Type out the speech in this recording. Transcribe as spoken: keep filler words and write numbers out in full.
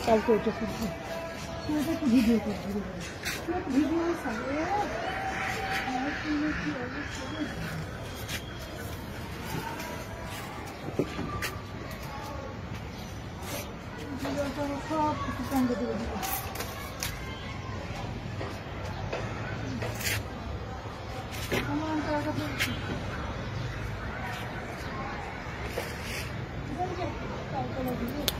কালকে ওটা করবো, একটু ভিডিও করবো, ভিডিও সব কিছু সঙ্গে দিয়ে দিব। আমার টাকা বলছি কালকে